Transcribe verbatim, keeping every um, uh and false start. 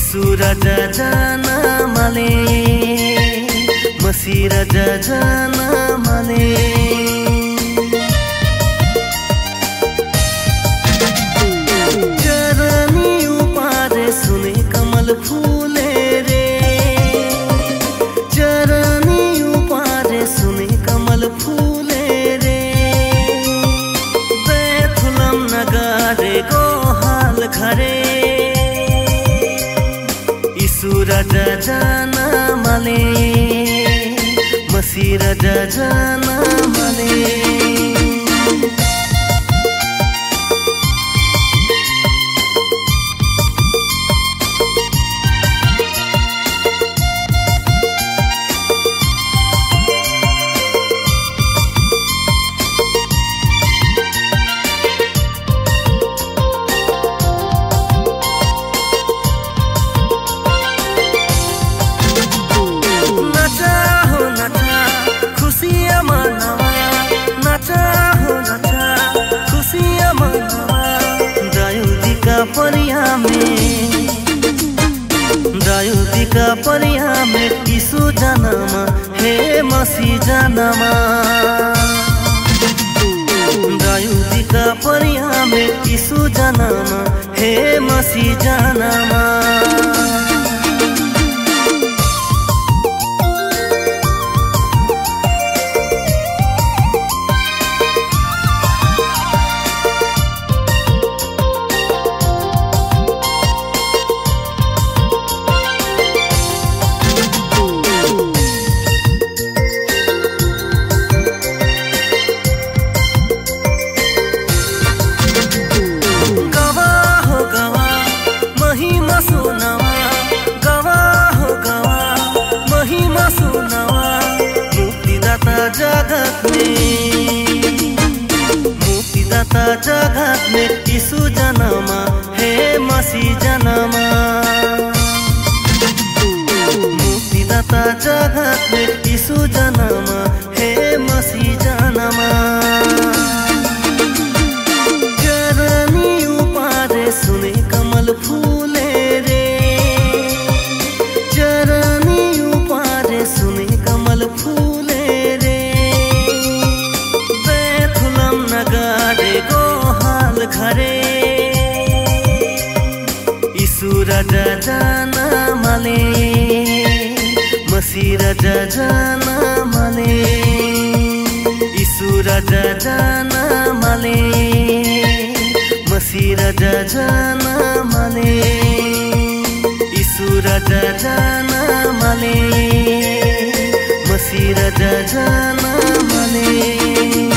Isuraja jana male Masiraja jana male Jarani upare sune kamal phule re Jarani upare sune kamal phule re Bethulam nagare go hal khare Isuraja jana male Masiraja jana male परिया में दायुदी का परिया में इसु जनमा हे मसी जनमा दायुदी का परिया में इसु जनमा हे मसी जनमा जगत में मुक्तिदाता जगत में इसु जनमा हे मसी जनमा मुक्तिदाता जगत में इसु जनमा हे मसी जनमा जरनी उपारे सुने कमल फूले रे जरनी उपारे सुने कमल फूले गो हाल खरे Isuraja jana male Masiraja jana male Isuraja jana male Masiraja jana male Isuraja jana male Masiraja jana male